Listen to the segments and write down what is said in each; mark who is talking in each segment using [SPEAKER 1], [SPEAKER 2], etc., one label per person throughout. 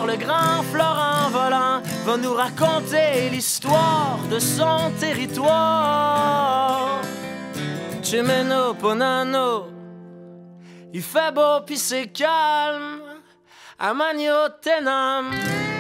[SPEAKER 1] le grand Florent Volant va nous raconter l'histoire de son territoire. Chimeno Ponano, il fait beau pis c'est calme à Magnotenam.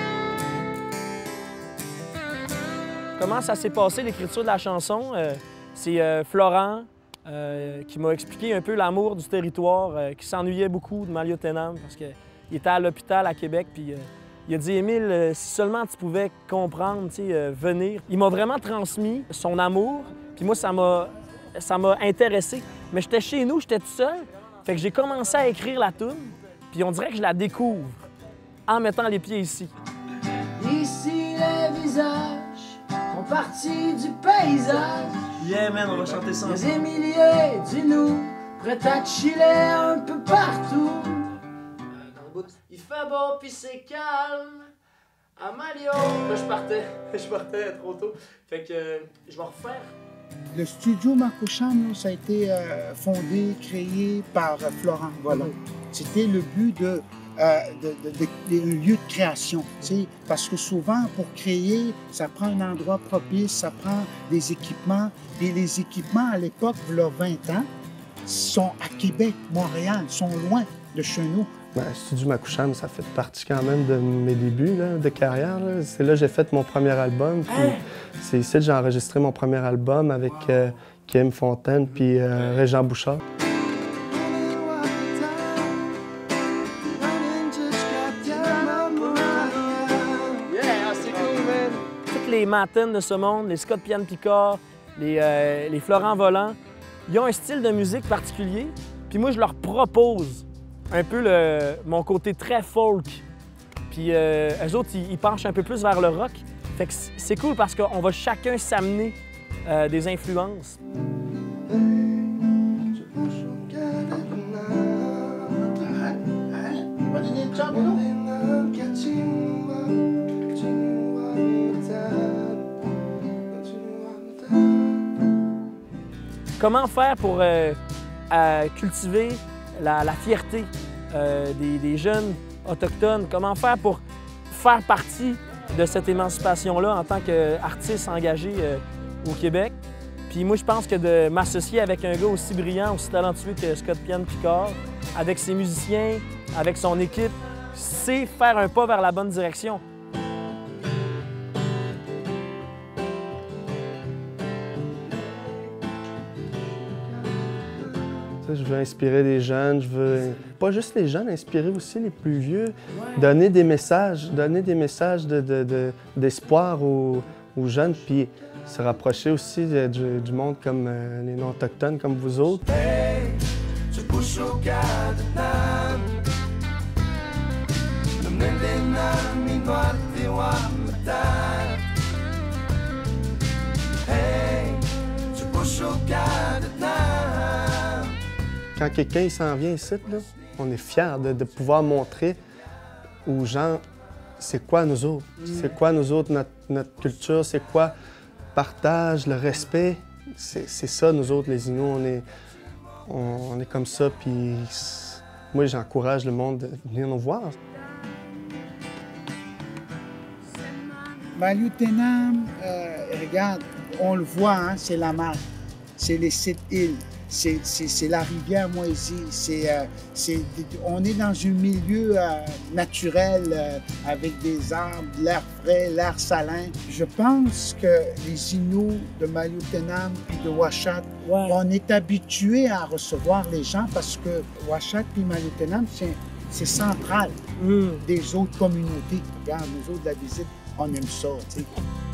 [SPEAKER 1] Comment ça s'est passé l'écriture de la chanson? C'est Florent qui m'a expliqué un peu l'amour du territoire, qui s'ennuyait beaucoup de Maliotenam parce qu'il était à l'hôpital à Québec. Puis il a dit « Émile, si seulement tu pouvais comprendre, venir. » Il m'a vraiment transmis son amour. Puis moi, ça m'a intéressé. Mais j'étais chez nous, j'étais tout seul. Fait que j'ai commencé à écrire la toune. Puis on dirait que je la découvre en mettant les pieds ici. Ici, les visages font partie du paysage.
[SPEAKER 2] Yeah, man, on va chanter ça.
[SPEAKER 1] Des milliers d'Inuits prêts à chiller un peu partout. Il fait beau pis c'est calme à Malio. Là, je partais trop tôt. Fait que je vais refaire.
[SPEAKER 3] Le studio Makusham, ça a été fondé, créé par Florent Volant. C'était le but de un lieu de création. Parce que souvent, pour créer, ça prend un endroit propice, ça prend des équipements. Et les équipements, à l'époque, il y a 20 ans, sont à Québec, Montréal, sont loin de chez nous.
[SPEAKER 4] Ben, Studio Makusham, ça fait partie quand même de mes débuts là, de carrière. C'est là que j'ai fait mon premier album. C'est ici que j'ai enregistré mon premier album avec Kim Fontaine puis Régent Bouchard.
[SPEAKER 1] Toutes les Matines de ce monde, les Scott Pian Picard, les Florent Volant, ils ont un style de musique particulier. Puis moi, je leur propose un peu mon côté très folk. Puis eux autres, ils penchent un peu plus vers le rock. Fait que c'est cool parce qu'on va chacun s'amener des influences. Comment faire pour cultiver la fierté des jeunes autochtones? Comment faire pour faire partie de cette émancipation-là en tant qu'artiste engagé au Québec? Puis moi, je pense que de m'associer avec un gars aussi brillant, aussi talentueux que Scott Pian Picard, avec ses musiciens, avec son équipe, c'est faire un pas vers la bonne direction.
[SPEAKER 4] Je veux inspirer les jeunes, je veux, pas juste les jeunes, inspirer aussi les plus vieux, donner des messages d'espoir aux jeunes, puis se rapprocher aussi du monde comme les non-autochtones, comme vous autres. Quand quelqu'un s'en vient ici, là, on est fiers de pouvoir montrer aux gens c'est quoi nous autres. C'est quoi nous autres, notre culture, c'est quoi partage, le respect. C'est ça, nous autres, les Inuits, on est comme ça. Puis moi, j'encourage le monde de venir nous voir.
[SPEAKER 3] Maliotenam, regarde, on le voit, hein, c'est la mer, c'est les 7 îles. C'est la rivière Moisie. On est dans un milieu naturel avec des arbres, l'air frais, l'air salin. Je pense que les Inuits de Maliotenam et de Uashat, on est habitués à recevoir les gens parce que Uashat et Maliotenam, c'est central des autres communautés. Regarde, nous autres, la visite, on aime ça, tu sais.